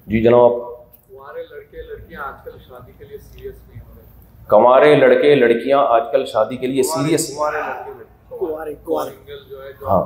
جی جناب. کنوارے لڑکے لڑکیاں آج کل شادی کے لیے سیریس نہیں ہو رہے. کنوارے لڑکے لڑکیاں آج کل شادی کے لیے سیریس. ہاں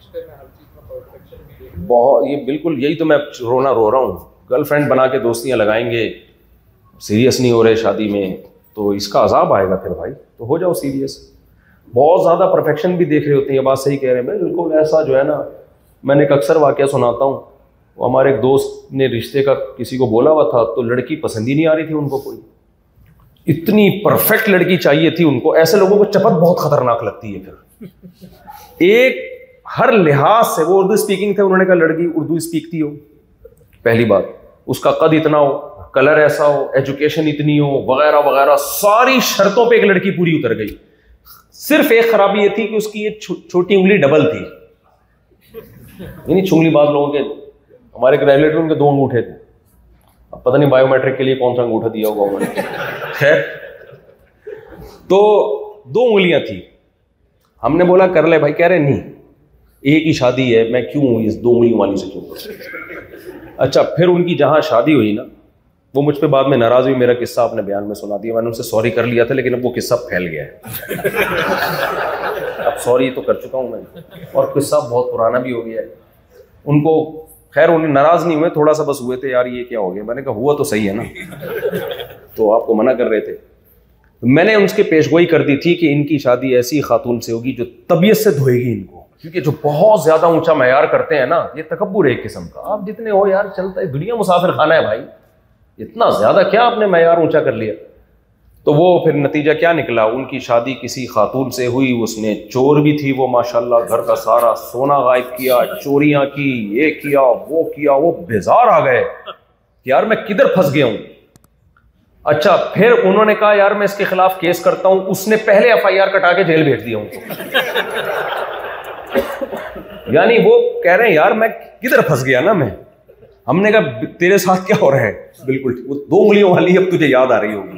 بہت, یہ بالکل یہی تو میں رو رہا ہوں. گرل فرینڈ بنا کے دوستیاں لگائیں گے, سیریس نہیں ہو رہے شادی میں, تو اس کا عذاب آئے گا پھر بھائی. تو ہو جاؤ سیریس. بہت زیادہ پرفیکشن بھی دیکھ رہے ہوتے ہیں, یہ بات صحیح کہہ رہے ہیں. میں بالکل ایسا جو ہے نا, میں نے ایک اکثر واقعہ سناتا ہوں. وہ ہمارے ایک دوست نے رشتے کا کسی کو بولا ہوا تھا, تو لڑکی پسند ہی نہیں آ رہی تھی ان کو کوئی. اتنی پرفیکٹ لڑکی چاہیے تھی ان کو. ایسے لوگوں کو چپت بہت خطرناک لگتی ہے پھر. ایک ہر لحاظ سے, وہ اردو اسپیکنگ تھے, انہوں نے کہا لڑکی اردو اسپیکتی ہو, پہلی بات, اس کا قد اتنا ہو, کلر ایسا ہو, ایجوکیشن اتنی ہو, وغیرہ وغیرہ. ساری شرطوں پہ ایک لڑکی پوری اتر گئی. صرف ایک خرابی یہ تھی کہ اس کی یہ چھوٹی انگلی ڈبل تھی. یعنی چنگلی باز لوگوں کے, ہمارے ایک ریلیٹیو ان کے 2 انگوٹھے تھے. اب پتہ نہیں بایو میٹرک کے لیے کون سا انگوٹھا دیا ہوگا انہوں نے. خیر, تو 2 انگلیاں تھی. ہم نے بولا کر لے بھائی. کہہ رہے نہیں, ایک ہی شادی ہے, میں کیوں اس 2 انگلیوں والی سے کیوں کروں. اچھا, پھر ان کی جہاں شادی ہوئی نا, وہ مجھ پہ بعد میں ناراض ہوئی. میرا قصہ آپ نے بیان میں سنا دیا. میں نے ان سے سوری کر لیا تھا, لیکن اب وہ قصہ پھیل گیا ہے. اب سوری تو کر چکا ہوں میں, اور قصہ بہت پرانا بھی ہو گیا ہے. ان کو خیر, انہیں ناراض نہیں ہوئے, تھوڑا سا بس ہوئے تھے, یار یہ کیا ہو گیا. میں نے کہا ہوا تو صحیح ہے نا, تو آپ کو منع کر رہے تھے. میں نے ان کے پیش گوئی کر دی تھی کہ ان کی شادی ایسی خاتون سے ہوگی جو طبیعت سے دھوئے گی ان کو. کیونکہ جو بہت زیادہ اونچا معیار کرتے ہیں نا, یہ تکبر ہے ایک قسم کا. آپ جتنے ہو یار, چلتا ہے, دنیا مسافر خانہ ہے بھائی. اتنا زیادہ کیا آپ نے معیار اونچا کر لیا. تو وہ پھر نتیجہ کیا نکلا, ان کی شادی کسی خاتون سے ہوئی, اس نے چور بھی تھی وہ ماشاءاللہ, گھر کا سارا سونا غائب کیا, چوریاں کی, یہ کیا وہ کیا. وہ بیزار آ گئے کہ یار میں کدھر پھنس گیا ہوں. اچھا, پھر انہوں نے کہا یار میں اس کے خلاف کیس کرتا ہوں. اس نے پہلے FIR کٹا کے جیل بھیج دیا ان کو. یعنی وہ کہہ رہے ہیں یار میں کدھر پھنس گیا نا میں. ہم نے کہا تیرے ساتھ کیا ہو رہا ہے. بالکل وہ 2 انگلیوں والی اب تجھے یاد آ رہی ہوگی.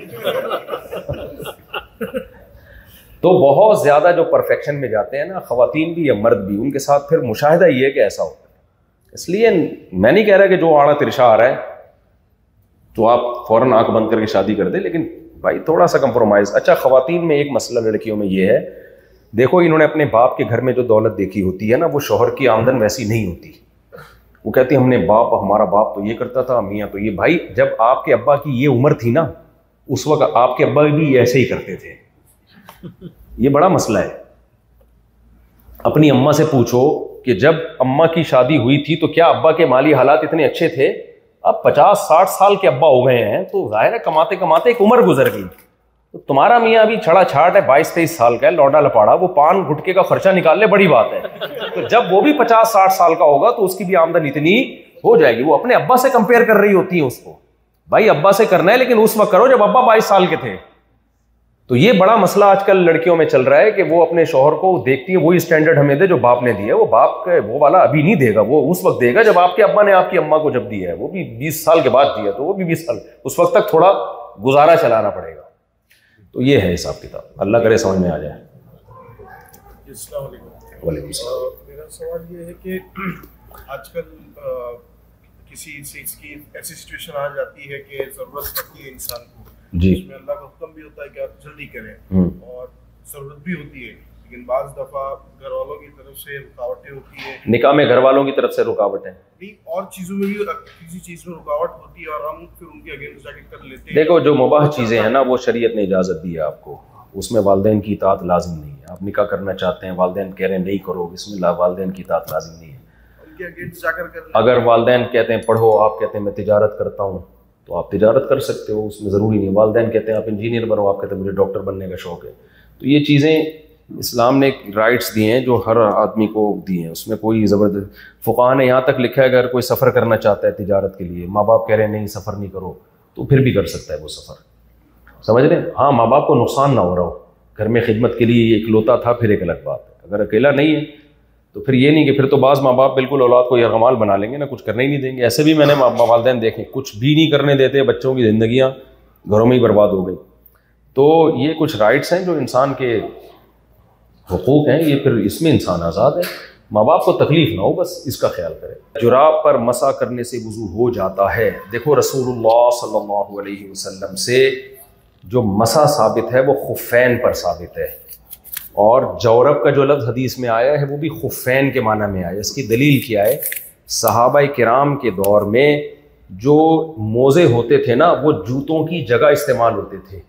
تو بہت زیادہ جو پرفیکشن میں جاتے ہیں نا, خواتین بھی یا مرد بھی, ان کے ساتھ پھر مشاہدہ یہ ہے کہ ایسا ہوتا ہے. اس لیے میں نہیں کہہ رہا کہ جو آڑا ترشا آ رہا ہے تو آپ فوراً آنکھ بند کر کے شادی کر دیں, لیکن بھائی تھوڑا سا کمپرومائز. اچھا, خواتین میں ایک مسئلہ لڑکیوں میں یہ ہے, دیکھو انہوں نے اپنے باپ کے گھر میں جو دولت دیکھی ہوتی ہے نا, وہ شوہر کی آمدن ویسی نہیں ہوتی. وہ کہتی ہم نے ہمارا باپ تو یہ کرتا تھا, میاں تو یہ. بھائی جب آپ کے ابا کی یہ عمر تھی نا, اس وقت آپ کے ابا بھی ایسے ہی کرتے تھے. یہ بڑا مسئلہ ہے. اپنی اماں سے پوچھو کہ جب اماں کی شادی ہوئی تھی تو کیا ابا کے مالی حالات اتنے اچھے تھے؟ اب 50-60 سال کے ابا ہو گئے ہیں, تو ظاہر ہے کماتے کماتے ایک عمر گزر گئی. تو تمہارا میاں ابھی چھڑا چھاٹ ہے, 22-23 سال کا ہے, لوڈا لپاڑا, وہ پان گھٹکے کا خرچہ نکال لے, بڑی بات ہے. تو جب وہ بھی 50-60 سال کا ہوگا تو اس کی بھی آمدن اتنی ہو جائے گی. وہ اپنے ابا سے کمپیئر کر رہی ہوتی ہے اس کو. بھائی ابا سے کرنا ہے, لیکن اس وقت کرو جب ابا 22 سال کے تھے. تو یہ بڑا مسئلہ آج کل لڑکیوں میں چل رہا ہے کہ وہ اپنے شوہر کو دیکھتی ہے وہی اسٹینڈرڈ ہمیں دے جو باپ نے دیا ہے. وہ باپ کا وہ والا ابھی نہیں دے گا, وہ اس وقت دے گا جب آپ کے ابا نے آپ کی اماں کو جب دیا ہے, وہ بھی 20 سال کے بعد دیا, تو وہ بھی 20 سال, اس وقت تک تھوڑا گزارا چلانا پڑے گا. تو یہ ہے حساب کتاب. اللہ کرے سمجھ میں آ جائے. السلام علیکم. وعلیکم السلام. میرا سوال یہ ہے کہ آج کل کسی چیز کی ایسی سچویشن آ جاتی ہے کہ ضرورت پڑتی ہے انسان کو, جی, اس میں اللہ کا حکم بھی ہوتا ہے کہ آپ جلدی کریں, اور ضرورت بھی ہوتی ہے, لیکن بعض دفعہ گھر والوں کی طرف سے رکاوٹیں ہوتی ہیں. نکاح میں گھر والوں کی طرف سے رکاوٹیں نہیں, اور چیزوں میں بھی کسی چیز میں رکاوٹ ہوتی ہے, اور ہم پھر ان کے اگینسٹ جا کے کر لیتے ہیں. دیکھو جو مباح چیزیں ہیں نا, وہ شریعت نے اجازت دی ہے آپ کو, اس میں والدین کی اطاعت لازم نہیں ہے. آپ نکاح کرنا چاہتے ہیں, والدین کہہ رہے ہیں نہیں کرو, اس میں والدین کی اطاعت لازم نہیں ہے. ان کے اگینسٹ جا کر اگر والدین کہتے ہیں پڑھو, آپ کہتے ہیں میں تجارت کرتا ہوں, تو آپ تجارت کر سکتے ہو, اس میں ضروری نہیں. والدین کہتے ہیں آپ انجینئر بنو, آپ کہتے ہیں مجھے ڈاکٹر بننے کا شوق ہے. تو یہ چیزیں اسلام نے رائٹس دیے ہیں جو ہر آدمی کو دیے ہیں, اس میں کوئی زبردست. فقہاء نے یہاں تک لکھا ہے اگر کوئی سفر کرنا چاہتا ہے تجارت کے لیے, ماں باپ کہہ رہے ہیں نہیں سفر نہیں کرو, تو پھر بھی کر سکتا ہے وہ سفر. سمجھ رہے ہیں؟ ہاں, ماں باپ کو نقصان نہ ہو رہا ہو, گھر میں خدمت کے لیے اکلوتا تھا, پھر ایک الگ بات ہے. اگر اکیلا نہیں ہے تو پھر یہ نہیں کہ پھر تو بعض ماں باپ بالکل اولاد کو یرغمال بنا لیں گے نا, کچھ کرنے ہی نہیں دیں گے. ایسے بھی میں نے والدین دیکھے کچھ بھی نہیں کرنے دیتے, بچوں کی زندگیاں گھروں میں ہی برباد ہو گئی. تو یہ کچھ رائٹس ہیں جو انسان کے حقوق ہیں, یہ پھر اس میں انسان آزاد ہے. ماں باپ کو تکلیف نہ ہو، بس اس کا خیال کرے۔ جراب پر مسح کرنے سے وضو ہو جاتا ہے۔ دیکھو رسول اللہ صلی اللہ علیہ وسلم سے جو مسح ثابت ہے وہ خفین پر ثابت ہے، اور جورب کا جو لفظ حدیث میں آیا ہے وہ بھی خفین کے معنی میں آیا۔ اس کی دلیل کیا ہے؟ صحابہ کرام کے دور میں جو موزے ہوتے تھے نا وہ جوتوں کی جگہ استعمال ہوتے تھے،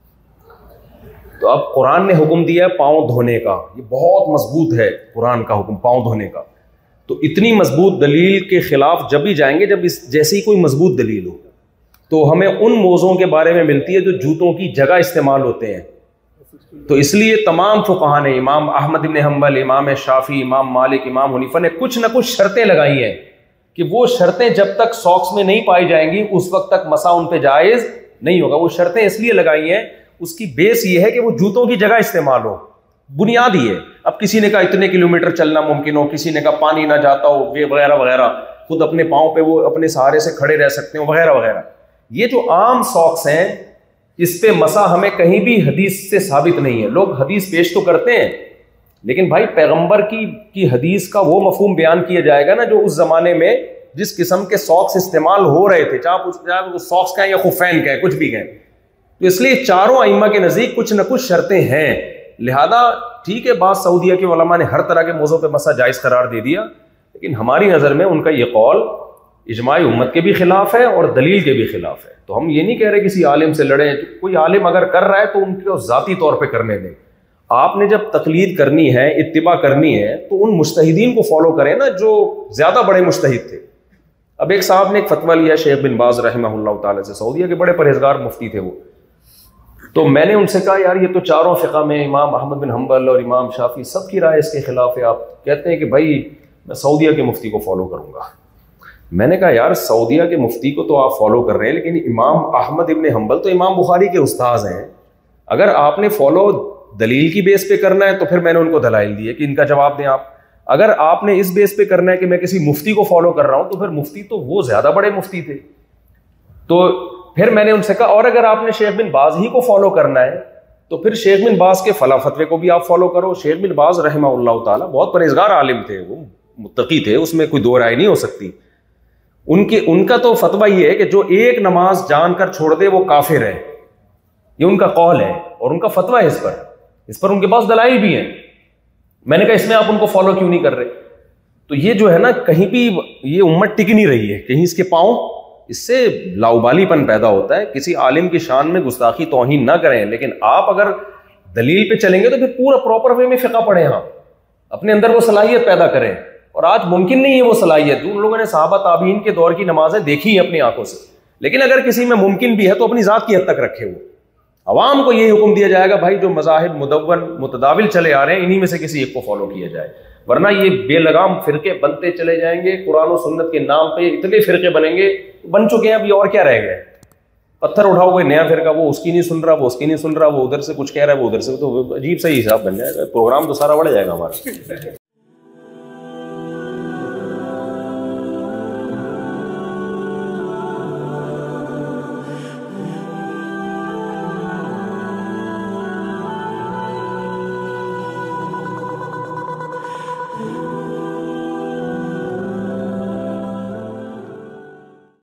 تو اب قرآن نے حکم دیا ہے پاؤں دھونے کا، یہ بہت مضبوط ہے قرآن کا حکم پاؤں دھونے کا، تو اتنی مضبوط دلیل کے خلاف جب بھی جائیں گے جب اس جیسی کوئی مضبوط دلیل ہو، تو ہمیں ان موزوں کے بارے میں ملتی ہے جو جوتوں کی جگہ استعمال ہوتے ہیں۔ تو اس لیے تمام فقہاء نے، امام احمد بن حنبل، امام شافعی، امام مالک، امام حنیفہ نے کچھ نہ کچھ شرطیں لگائی ہیں کہ وہ شرطیں جب تک ساکس میں نہیں پائی جائیں گی اس وقت تک مسح ان پہ جائز نہیں ہوگا۔ وہ شرطیں اس لیے لگائی ہیں، اس کی بیس یہ ہے کہ وہ جوتوں کی جگہ استعمال ہو، بنیاد ہی ہے۔ اب کسی نے کہا اتنے کلومیٹر چلنا ممکن ہو، کسی نے کہا پانی نہ جاتا ہو، وغیرہ وغیرہ، خود اپنے پاؤں پہ وہ اپنے سہارے سے کھڑے رہ سکتے ہو، وغیرہ وغیرہ۔ یہ جو عام ساکس ہیں اس پہ مسح ہمیں کہیں بھی حدیث سے ثابت نہیں ہے۔ لوگ حدیث پیش تو کرتے ہیں لیکن بھائی پیغمبر کی حدیث کا وہ مفہوم بیان کیا جائے گا نا جو اس زمانے میں جس قسم کے ساکس استعمال ہو رہے تھے، چاہے وہ ساکس کہیں یا خفین کہیں، کچھ بھی کہیں۔ تو اس لیے چاروں ائمہ کے نزدیک کچھ نہ کچھ شرطیں ہیں، لہذا ٹھیک ہے بعض سعودیہ کے علماء نے ہر طرح کے موضوع پہ مسح جائز قرار دے دیا، لیکن ہماری نظر میں ان کا یہ قول اجماع امت کے بھی خلاف ہے اور دلیل کے بھی خلاف ہے۔ تو ہم یہ نہیں کہہ رہے کسی عالم سے لڑیں، کوئی عالم اگر کر رہا ہے تو ان کو ذاتی طور پہ کرنے دیں۔ آپ نے جب تقلید کرنی ہے، اتباع کرنی ہے، تو ان مجتہدین کو فالو کریں نا جو زیادہ بڑے مجتہد تھے۔ اب ایک صاحب نے ایک فتویٰ لیا شیخ بن باز رحمہ اللہ تعالی سے، سعودیہ کے بڑے پرہیزگار مفتی تھے وہ، تو میں نے ان سے کہا یار یہ تو چاروں فقہ میں امام احمد بن حنبل اور امام شافعی سب کی رائے اس کے خلاف ہے، آپ کہتے ہیں کہ بھائی میں سعودیہ کے مفتی کو فالو کروں گا۔ میں نے کہا یار سعودیہ کے مفتی کو تو آپ فالو کر رہے ہیں، لیکن امام احمد ابن حنبل تو امام بخاری کے استاذ ہیں، اگر آپ نے فالو دلیل کی بیس پہ کرنا ہے تو پھر میں نے ان کو دلائل دیے کہ ان کا جواب دیں آپ، اگر آپ نے اس بیس پہ کرنا ہے کہ میں کسی مفتی کو فالو کر رہا ہوں تو پھر مفتی تو وہ زیادہ بڑے مفتی تھے۔ تو پھر میں نے ان سے کہا اور اگر آپ نے شیخ بن باز ہی کو فالو کرنا ہے تو پھر شیخ بن باز کے فلاں فتوے کو بھی آپ فالو کرو۔ شیخ بن باز رحمہ اللہ تعالیٰ بہت پرہیزگار عالم تھے، وہ متقی تھے، اس میں کوئی دو رائے نہیں ہو سکتی۔ ان کا تو فتویٰ یہ ہے کہ جو ایک نماز جان کر چھوڑ دے وہ کافر ہے، یہ ان کا قول ہے اور ان کا فتویٰ ہے اس پر ان کے پاس دلائل بھی ہیں۔ میں نے کہا اس میں آپ ان کو فالو کیوں نہیں کر رہے؟ تو یہ جو ہے نا کہیں بھی یہ امت ٹک نہیں رہی ہے، کہیں اس کے پاؤں، اس سے لاؤبالی پن پیدا ہوتا ہے۔ کسی عالم کی شان میں گستاخی توہین نہ کریں، لیکن آپ اگر دلیل پہ چلیں گے تو پھر پورا پراپر وے میں فقہ پڑھیں، ہاں اپنے اندر وہ صلاحیت پیدا کریں، اور آج ممکن نہیں ہے وہ صلاحیت۔ جو ان لوگوں نے صحابہ تابعین کے دور کی نمازیں دیکھی ہیں اپنی آنکھوں سے، لیکن اگر کسی میں ممکن بھی ہے تو اپنی ذات کی حد تک رکھے وہ۔ عوام کو یہی حکم دیا جائے گا بھائی جو مذاہب مدون متداول چلے آ رہے ہیں انہی میں سے کسی ایک کو فالو کیا جائے، ورنہ یہ بے لگام فرقے بنتے چلے جائیں گے۔ قرآن و سنت کے نام پہ اتنے فرقے بنیں گے، بن چکے ہیں، ابھی اور کیا رہ گئے؟ پتھر اٹھاؤ کوئی نیا فرقہ، وہ اس کی نہیں سن رہا، وہ اس کی نہیں سن رہا، وہ ادھر سے کچھ کہہ رہا ہے، وہ ادھر سے، تو عجیب سا ہی حساب بن جائے گا، پروگرام تو سارا بڑھ جائے گا ہمارا۔